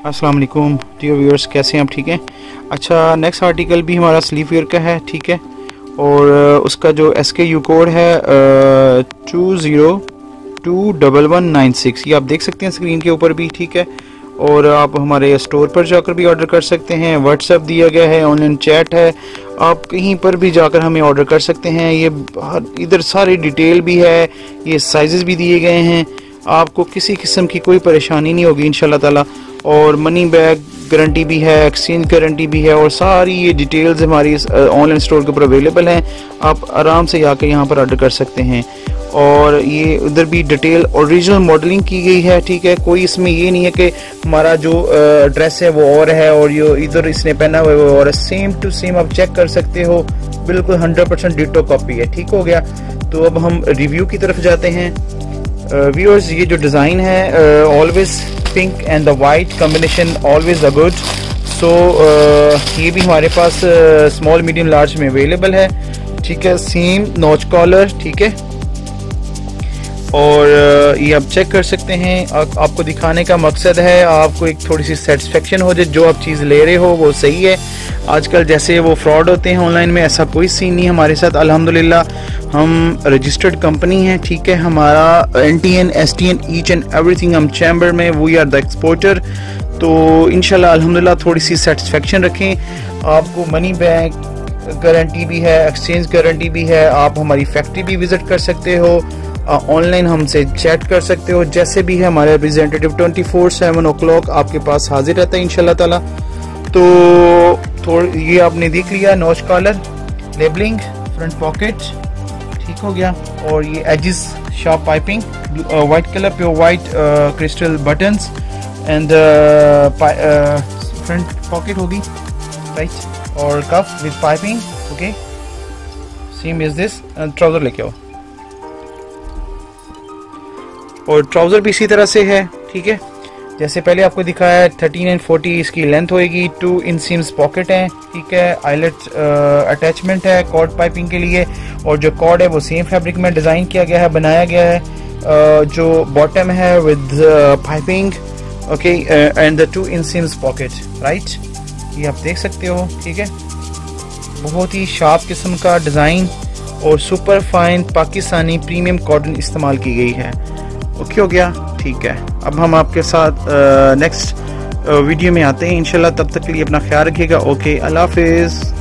अस्सलाम वालेकुम dear viewers, कैसे हैं आप? ठीक है। अच्छा, नेक्स्ट आर्टिकल भी हमारा स्लीप वेयर का है, ठीक है। और उसका जो SKU कोड है 20211196, ये आप देख सकते हैं स्क्रीन के ऊपर भी, ठीक है। और आप हमारे स्टोर पर जाकर भी ऑर्डर कर सकते हैं, व्हाट्सएप दिया गया है, ऑनलाइन चैट है, आप कहीं पर भी जाकर हमें ऑर्डर कर सकते हैं। ये इधर सारी डिटेल भी है, ये साइजेस भी दिए गए हैं, आपको किसी किस्म की कोई परेशानी नहीं होगी इंशाल्लाह ताला। और मनी बैक गारंटी भी है, एक्सचेंज गारंटी भी है, और सारी ये डिटेल्स हमारी ऑनलाइन स्टोर के ऊपर अवेलेबल हैं। आप आराम से आकर यहाँ पर ऑर्डर कर सकते हैं। और ये उधर भी डिटेल ओरिजिनल मॉडलिंग की गई है, ठीक है। कोई इसमें ये नहीं है कि हमारा जो ड्रेस है वो और है और ये इधर इसने पहना हुआ है वो और, सेम टू सेम आप चेक कर सकते हो, बिल्कुल 100% डिटो कॉपी है, ठीक हो गया। तो अब हम रिव्यू की तरफ जाते हैं। व्यूअर्स, ये जो डिज़ाइन है always pink and the white combination always a good. So ये भी हमारे पास स्मॉल मीडियम लार्ज में अवेलेबल है, ठीक है। सेम नॉच कॉलर, ठीक है। और ये आप चेक कर सकते हैं। आपको दिखाने का मकसद है आपको एक थोड़ी सी सेटिस्फेक्शन हो जाए, जो आप चीज़ ले रहे हो वो सही है। आजकल जैसे वो फ्रॉड होते हैं ऑनलाइन में, ऐसा कोई सीन नहीं हमारे साथ। अल्हम्दुलिल्लाह हम रजिस्टर्ड कंपनी है, ठीक है। हमारा NTN STN each and everything, हम चैम्बर में वी आर द एक्सपोर्टर। तो इंशाल्लाह अल्हम्दुलिल्लाह थोड़ी सी सेटिस्फेक्शन रखें। आपको मनी बैक गारंटी भी है, एक्सचेंज गारंटी भी है। आप हमारी फैक्ट्री भी विजिट कर सकते हो, ऑनलाइन हमसे चैट कर सकते हो, जैसे भी है हमारे रिप्रेजेंटेटिव 24/7 o'clock आपके पास हाजिर रहता है इंशाल्लाह ताला। तो ये आपने देख लिया, notch collar, labeling, front pocket, ठीक हो गया। और ये edges sharp piping, white colour, pure white crystal buttons and front pocket होगी, राइट। और cuff with piping, okay, same is this. Trouser लेके आओ, और ट्राउज़र भी इसी तरह से है, ठीक है। जैसे पहले आपको दिखाया है 13 and 40 इसकी लेंथ होएगी। 2 इंसीम्स पॉकेट है, ठीक है। आइलेट अटैचमेंट है कॉर्ड पाइपिंग के लिए, और जो कॉर्ड है वो सेम फैब्रिक में डिज़ाइन किया गया है, बनाया गया है। जो बॉटम है with piping, okay, and the 2 inseams pocket, right. ये आप देख सकते हो, ठीक है। बहुत ही शार्प किस्म का डिज़ाइन और super fine Pakistani premium cotton इस्तेमाल की गई है। ओके हो गया, ठीक है। अब हम आपके साथ नेक्स्ट वीडियो में आते हैं इंशाल्लाह। तब तक के लिए अपना ख्याल रखिएगा। ओके, अल्लाह हाफिज़।